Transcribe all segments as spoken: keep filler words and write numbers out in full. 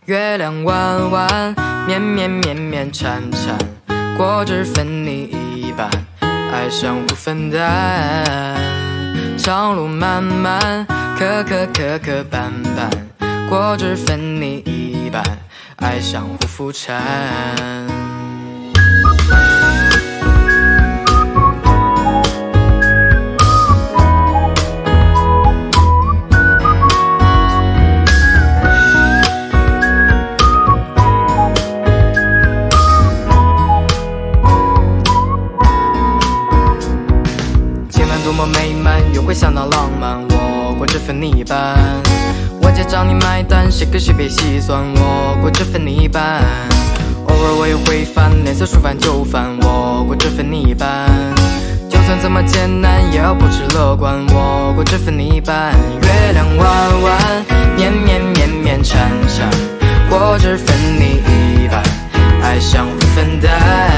月亮弯弯，绵绵绵绵缠缠，果汁分你一半，爱相互分担。长路漫漫，磕磕磕磕绊绊，果汁分你一半，爱相互扶搀。多么美满，又会想到浪漫，我果汁分你一半。我结账你买单，谁跟谁别细算，我果汁分你一半。偶尔我也会烦，脸色舒烦就烦，我果汁分你一半。就算怎么艰难，也要保持乐观，我果汁分你一半。月亮弯弯，绵绵绵绵缠缠，果汁分你一半，爱相互分担。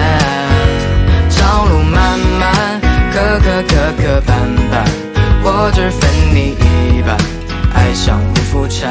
长路漫漫，磕磕磕磕绊绊，果汁分你一半，爱相互扶搀。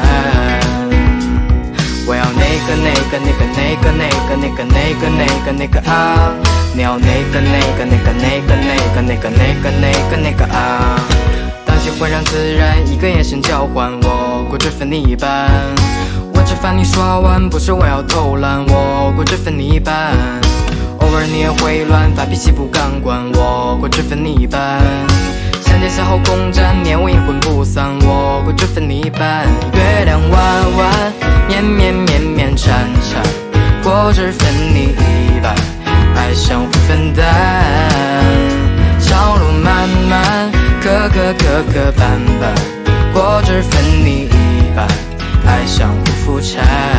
我要那个那个那个那个那个那个那个那个那个啊，你要那个那个那个那个那个那个那个那个那个啊。当喜欢让自然，一个眼神交换，我果汁分你一半。我只烦你刷完，不是我要偷懒，我果汁分你一半。偶尔你也会乱发脾气不敢管，我果汁分你一半。相见相好共沾，念我阴魂不散，我果汁分你一半。月亮弯弯，绵绵绵绵缠缠，果汁分你一半，爱相互分担。长路漫漫，磕磕磕磕绊绊，果汁分你一半，爱相互扶搀。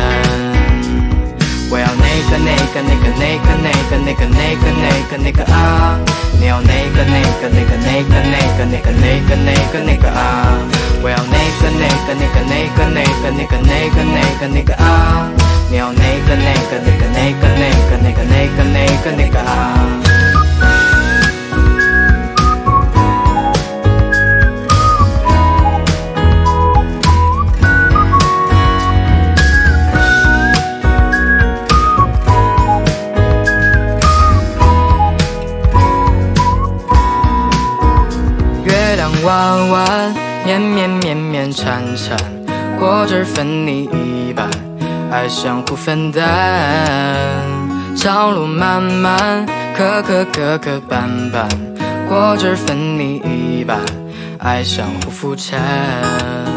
我要那个那个那个那个那个那个那个那个那个啊，你要那个那个那个那个那个那个那个那个那个啊，我要那个那个那个那个那个那个那个那个那个啊，你要那个那个那个那个那个那个那个那个那个啊。弯弯，绵绵绵绵缠缠，果汁分你一半，爱相互分担。长路漫漫，磕磕磕磕绊绊，果汁分你一半，爱相互扶搀。